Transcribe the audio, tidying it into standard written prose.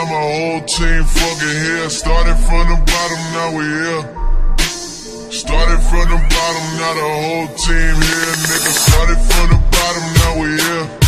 my whole team fucking here. Started from the bottom, now we here. Started from the bottom, now the whole team here. Nigga, started from the bottom, now we here.